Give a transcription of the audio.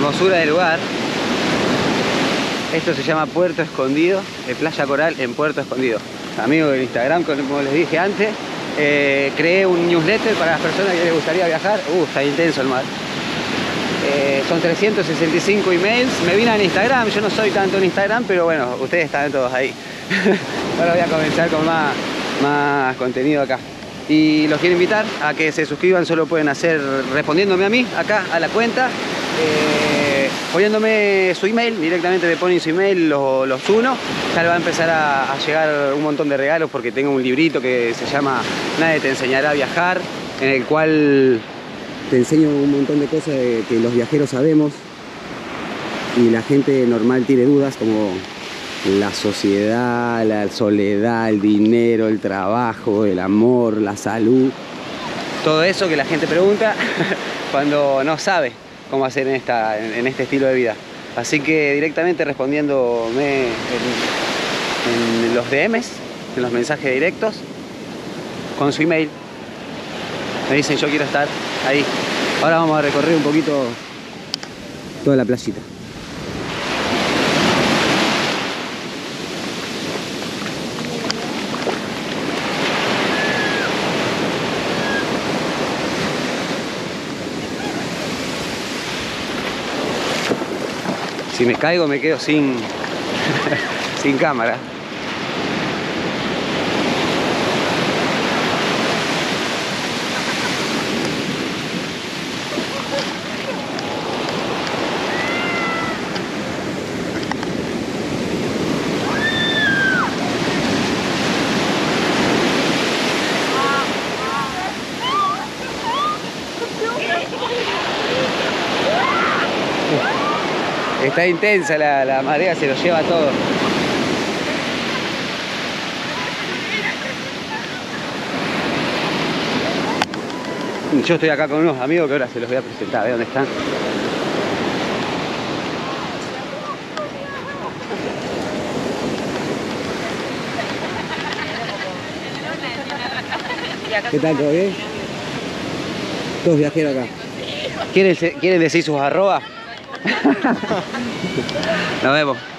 hermosura del lugar. Esto se llama Puerto Escondido, Playa Coral en Puerto Escondido. Amigo del Instagram, como les dije antes, creé un newsletter para las personas que les gustaría viajar. Está intenso el mar. Son 365 emails. Me vine en Instagram, yo no soy tanto en Instagram, pero bueno, ustedes están todos ahí. Ahora voy a comenzar con más contenido acá. Y los quiero invitar a que se suscriban, solo pueden hacer respondiéndome a mí, acá, a la cuenta. Poniéndome su email, directamente me ponen su email, los uno. Ya le va a empezar a llegar un montón de regalos porque tengo un librito que se llama Nadie te enseñará a viajar, en el cual te enseño un montón de cosas que los viajeros sabemos y la gente normal tiene dudas, como la sociedad, la soledad, el dinero, el trabajo, el amor, la salud. Todo eso que la gente pregunta cuando no sabe cómo hacer en este estilo de vida. Así que directamente respondiéndome en los DMs, en los mensajes directos, con su email, me dicen yo quiero estar ahí. Ahora vamos a recorrer un poquito toda la playita. Si me caigo me quedo sin cámara. Está intensa la marea, se lo lleva todo. Yo estoy acá con unos amigos que ahora se los voy a presentar. ¿Ve dónde están? ¿Qué tal? ¿Todo bien? Todos viajeros acá. ¿Quieren decir sus arrobas? Nos vemos.